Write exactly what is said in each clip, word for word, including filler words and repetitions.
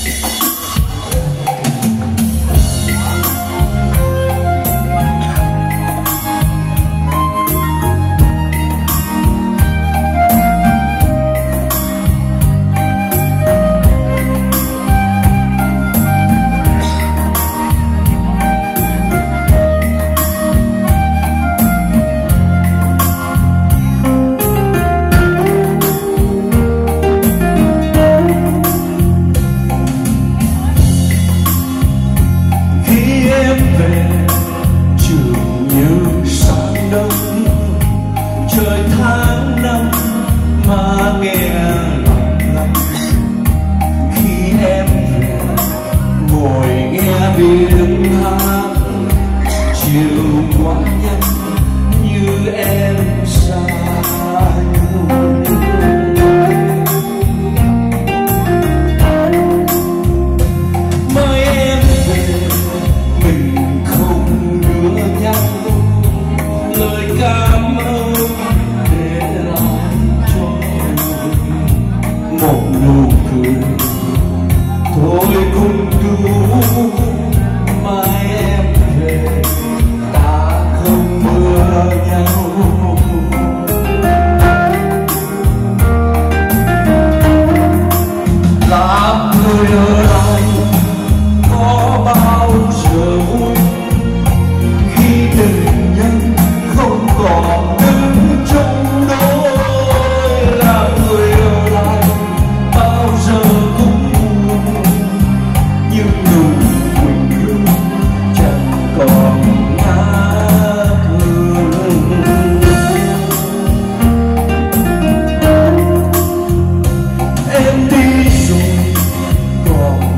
trời tháng năm mà nghe lòng lắm. Khi em về ngồi nghe biển hát, chiều qua nhanh như em xa nhau. Mới em về mình không đưa nhau lời cảm ơn để lại cho một nụ cười thôi cũng đủ. Mai em về ta không mưa nhau. Làm người ở lại có bao giờ vui khi tình nhân không còn đứng trong đôi. Làm người ở lại bao giờ cũng buồn, nhưng nụ quỳnh hương chẳng còn ngát hương. Em đi rồi còn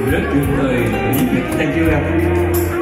rất tuyệt vời. Thank you em.